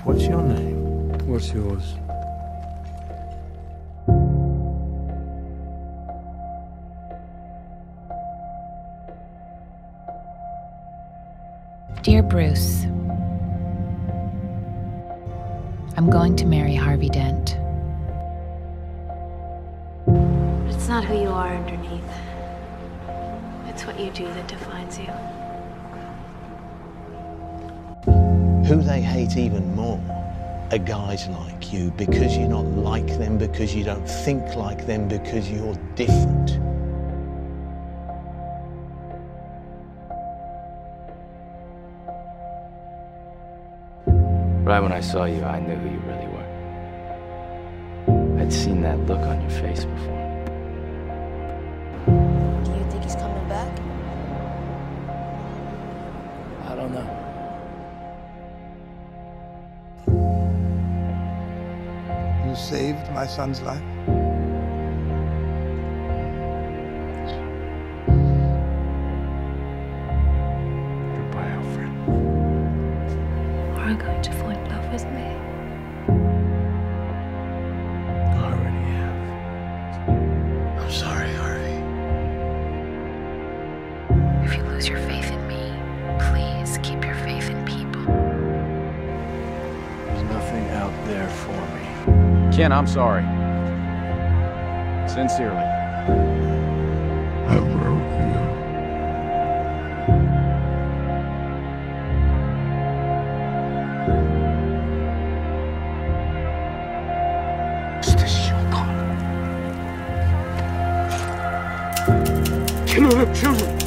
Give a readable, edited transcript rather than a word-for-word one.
What's your name? What's yours? Dear Bruce, I'm going to marry Harvey Dent. But it's not who you are underneath. It's what you do that defines you. Who they hate even more are guys like you, because you're not like them, because you don't think like them, because you're different. Right when I saw you, I knew who you really were. I'd seen that look on your face before. Do you think he's coming back? I don't know. You saved my son's life. Goodbye, Alfred. Are you going to fall in love with me? I already have. I'm sorry, Harvey. If you lose your faith in me, please keep your faith in people. There's nothing out there for me. Ken, I'm sorry. Sincerely. I broke you. Is this your car? Cannot have children.